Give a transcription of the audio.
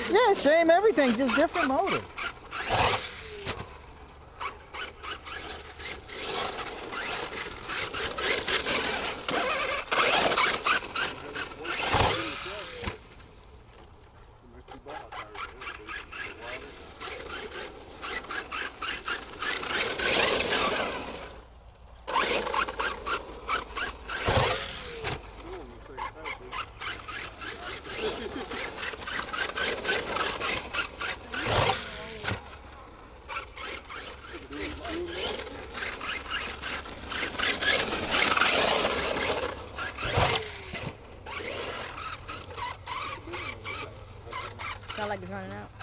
Yeah, same everything, just different motor. Sound like it's running out.